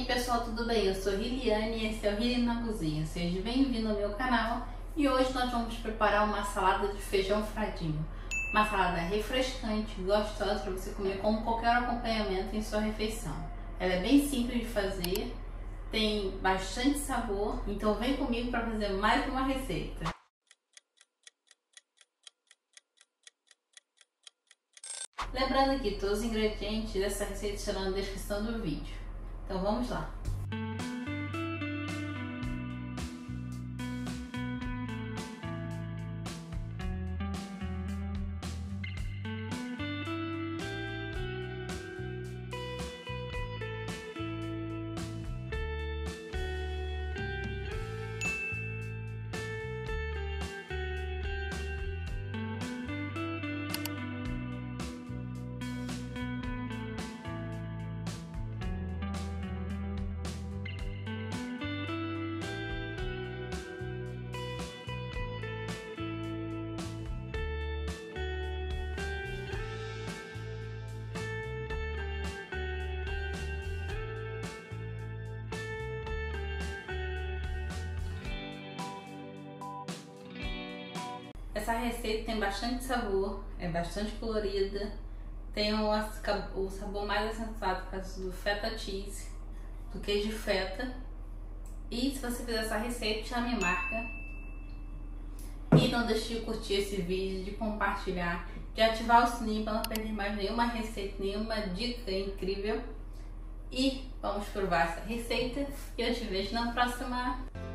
pessoal, tudo bem? Eu sou Liliane e esse é o Lili na Cozinha. Seja bem-vindo ao meu canal e hoje nós vamos preparar uma salada de feijão fradinho. Uma salada refrescante, gostosa para você comer com qualquer acompanhamento em sua refeição. Ela é bem simples de fazer, tem bastante sabor, então vem comigo para fazer mais uma receita. Lembrando que todos os ingredientes dessa receita estarão na descrição do vídeo. Então vamos lá! Essa receita tem bastante sabor, é bastante colorida, tem o sabor mais acentuado por causa do feta cheese, do queijo feta. E se você fizer essa receita, já me marca. E não deixe de curtir esse vídeo, de compartilhar, de ativar o sininho para não perder mais nenhuma receita, nenhuma dica incrível. E vamos provar essa receita e eu te vejo na próxima.